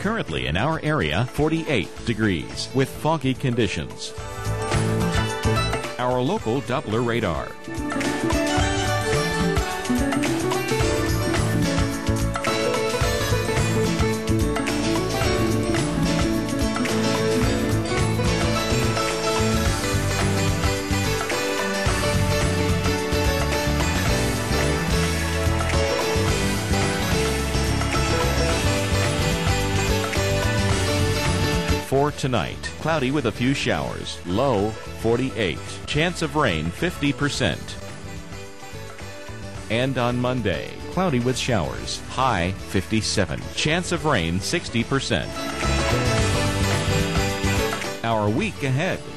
Currently in our area, 48 degrees with foggy conditions. Our local Doppler radar. For tonight, cloudy with a few showers, low 48, chance of rain 50%. And on Monday, cloudy with showers, high 57, chance of rain 60%. Our week ahead.